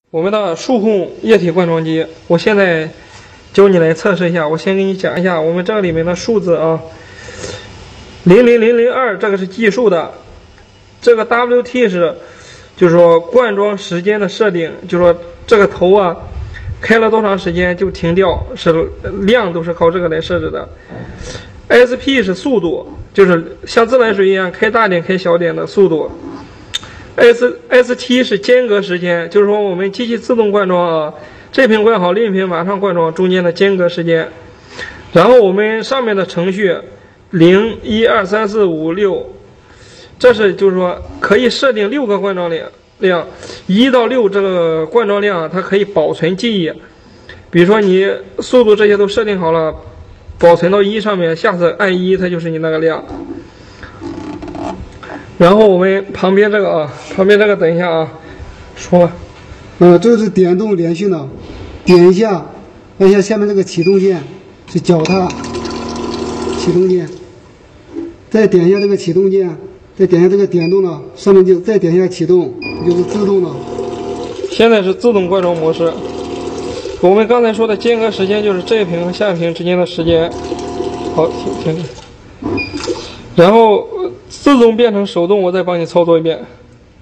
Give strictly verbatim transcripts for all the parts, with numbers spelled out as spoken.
我们的数控液体灌装机，我现在教你来测试一下。我先给你讲一下我们这里面的数字啊，零零零零二这个是计数的，这个 W T 是就是说灌装时间的设定，就是说这个头啊开了多长时间就停掉，是量都是靠这个来设置的。S P 是速度，就是像自来水一样开大点开小点的速度。S S T 是间隔时间，就是说我们机器自动灌装啊，这瓶灌好，另一瓶马上灌装，中间的间隔时间。然后我们上面的程序零一二三四五六，这是就是说可以设定六个灌装量量，一到六这个灌装量它可以保存记忆。比如说你速度这些都设定好了，保存到一上面，下次按一它就是你那个量。然后我们旁边这个啊，旁边这个等一下啊，说吧。 呃，这是点动连续的，点一下，按一下下面这个启动键，是脚踏启动键，再点一下这个启动键，再点一下这个点动的，上面就再点一下启动，就是自动的。 现在是自动灌装模式。我们刚才说的间隔时间就是这一瓶和下一瓶之间的时间。好，停停。然后自动变成手动，我再帮你操作一遍。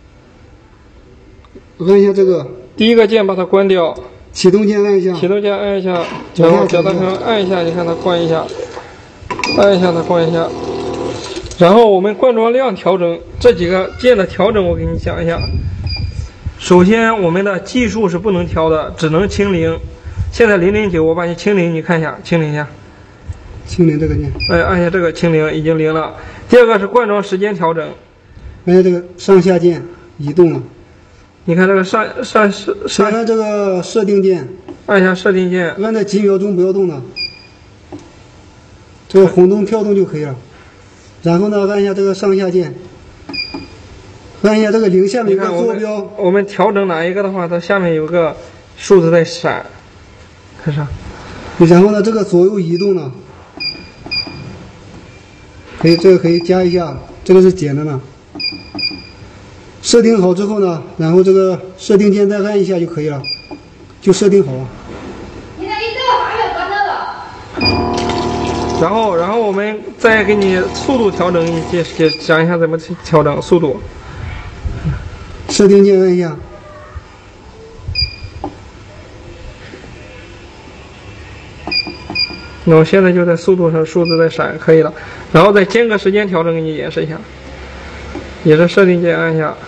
按一下这个第一个键把它关掉， 启动键按一下， 启动键按一下，然后脚踏车按一下，你看它关一下，按一下它关一下。然后我们灌装量调整这几个键的调整，我给你讲一下。首先，我们的计数是不能调的，只能清零。现在零零九，我把你清零，你看一下，清零一下。 清零这个键， 哎，按下这个清零，已经零了。第二个是灌装时间调整， 按下这个上下键移动了。 你看这个上上上上， 按这个设定键， 按下设定键， 按在几秒钟不要动的，这个红灯跳动就可以了。然后呢，按一下这个上下键，按一下这个零下面有个坐标。 我们调整哪一个的话，它下面有个数字在闪，看上。 然后呢，这个左右移动呢，可以这个可以加一下，这个是减的呢。设定好之后呢，然后这个设定键再按一下就可以了，就设定好了。 然后，然后我们再给你速度调整，你解解讲一下怎么调整速度。 设定键按一下。 那我现在就在速度上数字在闪，可以了。然后在间隔时间调整给你演示一下，也是设定键按一下。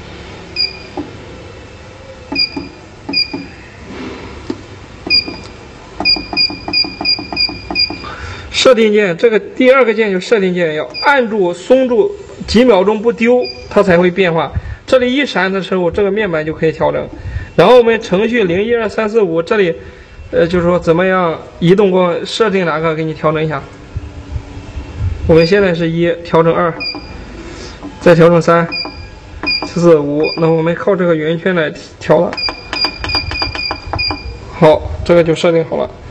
设定键这个第二个键就是设定键，要按住松住几秒钟不丢，它才会变化。这里一闪的时候，这个面板就可以调整。然后我们程序零一二三四五这里。呃，就是说怎么样移动光设定哪个给你调整一下。我们现在是一，调整二，再调整三、四、五。那我们靠这个圆圈来调了。好，这个就设定好了。